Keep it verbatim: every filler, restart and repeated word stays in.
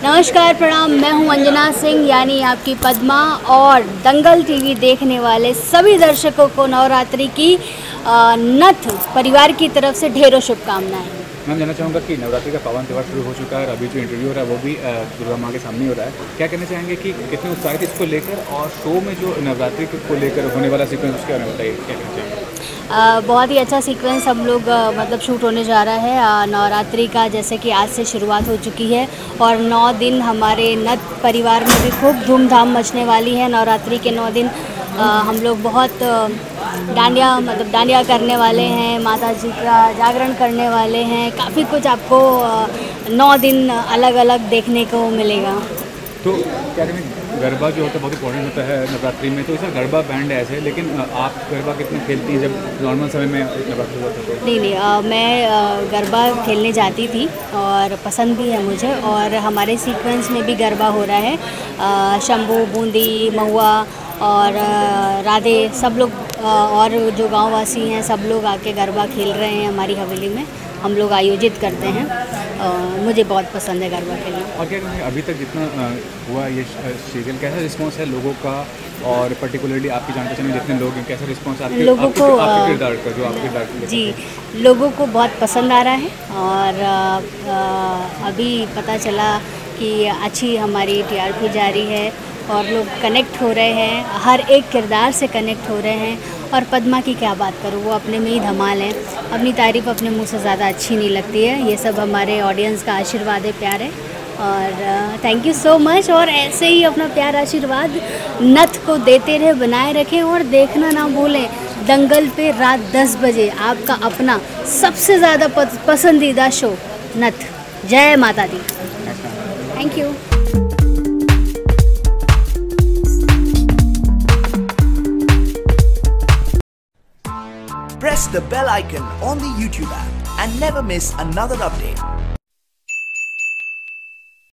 नमस्कार, प्रणाम। मैं हूं अंजना सिंह यानी आपकी पद्मा, और दंगल टीवी देखने वाले सभी दर्शकों को नवरात्रि की नथ परिवार की तरफ से ढेरों शुभकामनाएं। मैं जानना चाहूँगा कि नवरात्रि का पावन त्यौहार शुरू हो चुका है और अभी जो इंटरव्यू हो रहा है वो भी दुर्गा माँ के सामने हो रहा है। क्या कहना चाहेंगे कि कितने उत्साहित इसको लेकर, और शो में जो नवरात्रि को लेकर होने वाला सीक्वेंस उसके बारे में बताइए, क्या कहना चाहेंगे? आ, बहुत ही अच्छा सीक्वेंस हम लोग आ, मतलब शूट होने जा रहा है आ, नवरात्रि का, जैसे कि आज से शुरुआत हो चुकी है और नौ दिन हमारे नथ परिवार में भी खूब धूमधाम मचने वाली है। नवरात्रि के नौ दिन आ, हम लोग बहुत डांडिया मतलब डांडिया करने वाले हैं, माता जी का जागरण करने वाले हैं। काफ़ी कुछ आपको आ, नौ दिन अलग अलग देखने को मिलेगा। तो क्या करें, गरबा जो होता है बहुत इंपॉर्टेंट होता है नवरात्रि में, तो इसका गरबा बैंड है ऐसे, लेकिन आप गरबा कितना खेलती हैं जब नॉर्मल समय में नवरात्रि होता है? नहीं नहीं आ, मैं आ, गरबा खेलने जाती थी और पसंद भी है मुझे, और हमारे सीक्वेंस में भी गरबा हो रहा है। आ, शंभू, बूंदी, महुआ और आ, राधे सब लोग आ, और जो गांववासी हैं सब लोग आके गरबा खेल रहे हैं। हमारी हवेली में हम लोग आयोजित करते हैं। आ, मुझे बहुत पसंद है गरबा खेलना। और क्या कहेंगे, अभी तक जितना आ, हुआ ये सीरियल, कैसा रिस्पांस है लोगों का, और पर्टिकुलरली आपकी जान पहचान में जितने लोग हैं, कैसा रिस्पांस आपके लोगों आपके, को आपके किरदार का, जो आपके किरदार जी लोगों को बहुत पसंद आ रहा है। और आ, आ, अभी पता चला कि अच्छी हमारी टीआरपी जारी है और लोग कनेक्ट हो रहे हैं, हर एक किरदार से कनेक्ट हो रहे हैं। और पद्मा की क्या बात करूँ, वो अपने में ही धमाल है। अपनी तारीफ़ अपने मुंह से ज़्यादा अच्छी नहीं लगती है। ये सब हमारे ऑडियंस का आशीर्वाद है, प्यार है, और थैंक यू सो मच। और ऐसे ही अपना प्यार आशीर्वाद नथ को देते रहे, बनाए रखें, और देखना ना भूलें दंगल पे रात दस बजे आपका अपना सबसे ज़्यादा पसंदीदा शो नथ। जय माता दी। Thank you. Press the bell icon on the YouTube app and never miss another update.